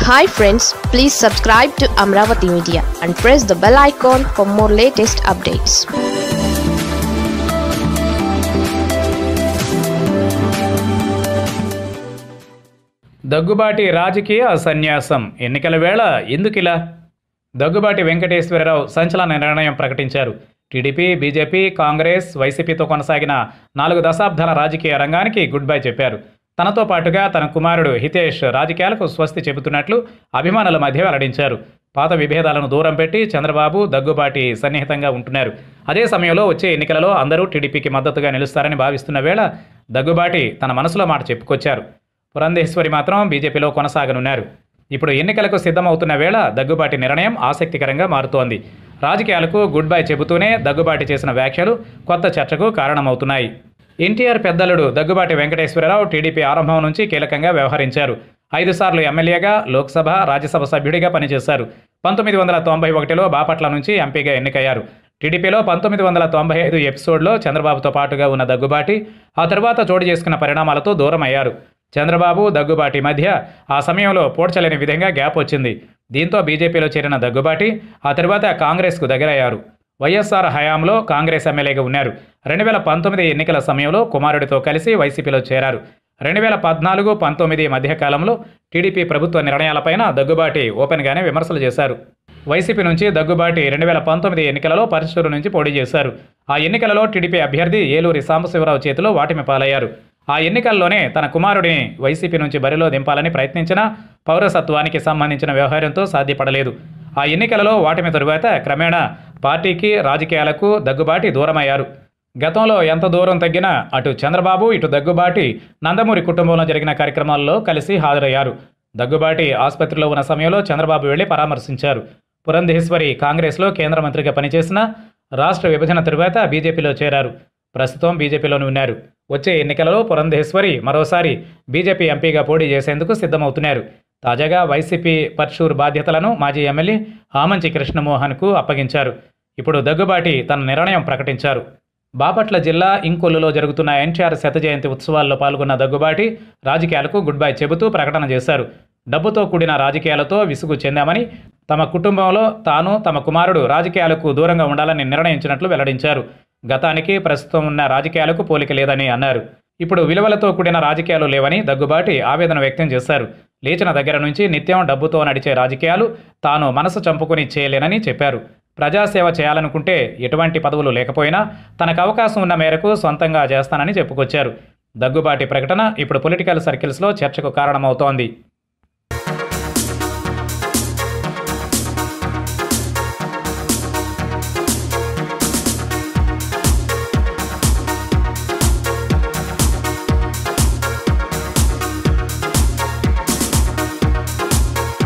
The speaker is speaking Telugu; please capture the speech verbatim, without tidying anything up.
Hi friends, please subscribe to Amaravathi Media and press the bell icon for more latest updates. Daggubati రాజకీయ సన్యాసం ఎన్నికల వేళ ఎందుకిలా? దగ్గుబాటి వెంకటేశ్వరరావు సంచలన నిర్ణయం ప్రకటించారు. టీడీపీ, బీజేపీ, కాంగ్రెస్, వైసీపీతో కొనసాగిన నాలుగు దశాబ్దాల రాజకీయ రంగానికి గుడ్ బై చెప్పారు. తనతో పాటుగా తన కుమారుడు హితేష్ రాజకీయాలకు స్వస్తి చెబుతున్నట్లు అభిమానుల మధ్య వెల్లడించారు. పాత విభేదాలను దూరం పెట్టి చంద్రబాబు, దగ్గుబాటి సన్నిహితంగా ఉంటున్నారు. అదే సమయంలో వచ్చే ఎన్నికలలో అందరూ టీడీపీకి మద్దతుగా నిలుస్తారని భావిస్తున్న వేళ దగ్గుబాటి తన మనసులో మాట చెప్పుకొచ్చారు. పురంధేశ్వరి మాత్రం బీజేపీలో కొనసాగనున్నారు. ఇప్పుడు ఎన్నికలకు సిద్ధమవుతున్న వేళ దగ్గుబాటి నిర్ణయం ఆసక్తికరంగా మారుతోంది. రాజకీయాలకు గుడ్ బై చెబుతూనే దగ్గుబాటి చేసిన వ్యాఖ్యలు కొత్త చర్చకు కారణమవుతున్నాయి. ఎన్టీఆర్ పెద్దలుడు దగ్గుబాటి వెంకటేశ్వరరావు టీడీపీ ఆరంభం నుంచి కీలకంగా వ్యవహరించారు. ఐదు సార్లు ఎమ్మెల్యేగా, లోక్సభ, రాజ్యసభ సభ్యుడిగా పనిచేశారు. పంతొమ్మిది వందల తొంభై ఒకటిలో బాపట్ల నుంచి ఎంపీగా ఎన్నికయ్యారు. టీడీపీలో పంతొమ్మిది వందల తొంభై ఐదు ఎపిసోడ్లో చంద్రబాబుతో పాటుగా ఉన్న దగ్గుబాటి ఆ తర్వాత చోటు చేసుకున్న పరిణామాలతో దూరం అయ్యారు. చంద్రబాబు, దగ్గుబాటి మధ్య ఆ సమయంలో పోడ్చలేని విధంగా గ్యాప్ వచ్చింది. దీంతో బీజేపీలో చేరిన దగ్గుబాటి ఆ తర్వాత కాంగ్రెస్కు దగ్గరయ్యారు. వైఎస్ఆర్ హయాంలో కాంగ్రెస్ ఎమ్మెల్యేగా ఉన్నారు. రెండు వేల పంతొమ్మిది ఎన్నికల సమయంలో కుమారుడితో కలిసి వైసీపీలో చేరారు. రెండు వేల పద్నాలుగు పంతొమ్మిది మధ్యకాలంలో టీడీపీ ప్రభుత్వ నిర్ణయాలపైన దగ్గుబాటి ఓపెన్గానే విమర్శలు చేశారు. వైసీపీ నుంచి దగ్గుబాటి రెండు వేల పంతొమ్మిది ఎన్నికలలో పరచూరు నుంచి పోటీ చేశారు. ఆ ఎన్నికలలో టీడీపీ అభ్యర్థి ఏలూరి సాంబశివరావు చేతిలో వాటిమి పాలయ్యారు. ఆ ఎన్నికల్లోనే తన కుమారుడిని వైసీపీ నుంచి బరిలో దింపాలని ప్రయత్నించినా పౌరసత్వానికి సంబంధించిన వ్యవహారంతో సాధ్యపడలేదు. ఆ ఎన్నికలలో వాటిమి తరువాత క్రమేణా పార్టీకి, రాజకీయాలకు దగ్గుబాటి దూరమయ్యారు. గతంలో ఎంత దూరం తగ్గినా అటు చంద్రబాబు, ఇటు దగ్గుబాటి నందమూరి కుటుంబంలో జరిగిన కార్యక్రమాల్లో కలిసి హాజరయ్యారు. దగ్గుబాటి ఆసుపత్రిలో ఉన్న సమయంలో చంద్రబాబు వెళ్లి పరామర్శించారు. పురంధేశ్వరి కాంగ్రెస్లో కేంద్ర మంత్రిగా పనిచేసిన రాష్ట్ర విభజన తరువాత బీజేపీలో చేరారు. ప్రస్తుతం బీజేపీలోనే ఉన్నారు. వచ్చే ఎన్నికలలో పురంధేశ్వరి మరోసారి బీజేపీ ఎంపీగా పోటీ చేసేందుకు సిద్ధమవుతున్నారు. తాజాగా వైసీపీ పర్చూర్ బాధ్యతలను మాజీ ఎమ్మెల్యే ఆమంచి కృష్ణమోహన్కు అప్పగించారు. ఇప్పుడు దగ్గుబాటి తన నిర్ణయం ప్రకటించారు. బాపట్ల జిల్లా ఇంకొల్లులో జరుగుతున్న ఎన్టీఆర్ శత జయంతి ఉత్సవాల్లో పాల్గొన్న దగ్గుబాటి రాజకీయాలకు గుడ్ బై చెబుతూ ప్రకటన చేశారు. డబ్బుతో కూడిన రాజకీయాలతో విసుగు చెందామని, తమ కుటుంబంలో తాను, తమ కుమారుడు రాజకీయాలకు దూరంగా ఉండాలని నిర్ణయించినట్లు వెల్లడించారు. గతానికి ప్రస్తుతం ఉన్న రాజకీయాలకు పోలిక లేదని అన్నారు. ఇప్పుడు విలువలతో కూడిన రాజకీయాలు లేవని దగ్గుబాటి ఆవేదన వ్యక్తం చేశారు. లేచిన దగ్గర నుంచి నిత్యం డబ్బుతో నడిచే రాజకీయాలు తాను మనసు చంపుకుని చేయలేనని చెప్పారు. ప్రజాసేవ చేయాలనుకుంటే ఎటువంటి పదవులు లేకపోయినా తనకు అవకాశం ఉన్న మేరకు సొంతంగా చేస్తానని చెప్పుకొచ్చారు. దగ్గుబాటి ప్రకటన ఇప్పుడు పొలిటికల్ సర్కిల్స్లో చర్చకు కారణమవుతోంది.